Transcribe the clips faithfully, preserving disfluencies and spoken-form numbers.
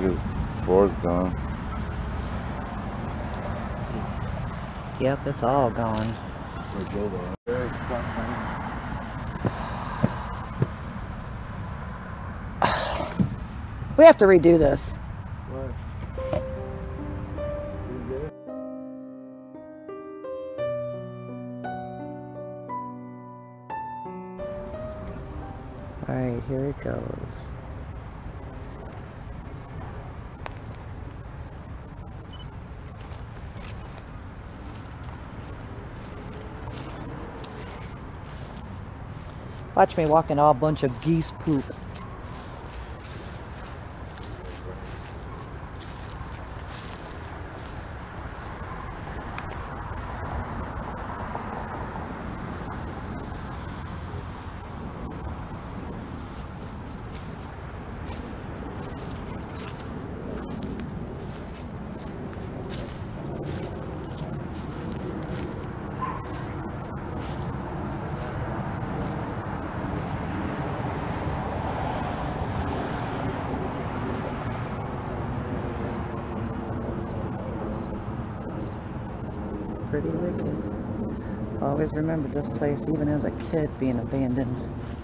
Look at the floor's gone. Yep, it's all gone. We have to redo this. What? Alright, here it goes. Watch me walking all bunch of geese poop. Pretty wicked. Always remember this place, even as a kid, being abandoned.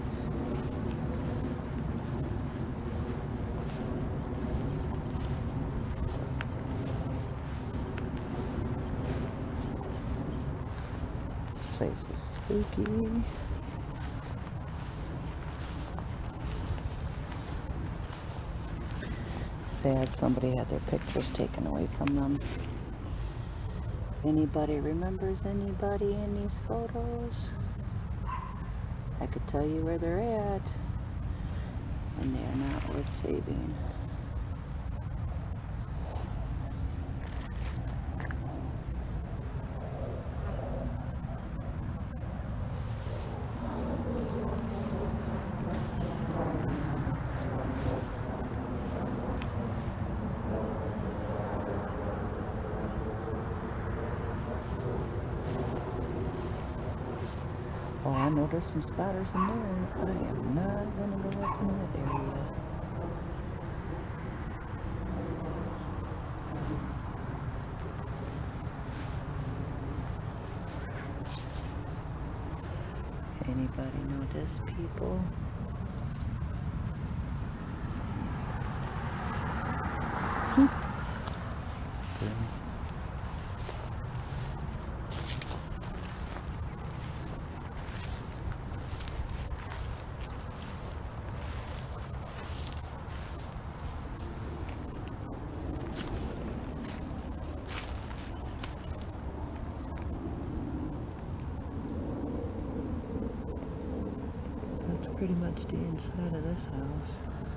This place is spooky. Sad somebody had their pictures taken away from them. Anybody remembers anybody in these photos? I could tell you where they're at, and they are not worth saving. Oh, I know there's some spiders in there. I am not going to go up in that area. Anybody know this, people? Pretty much the inside of this house.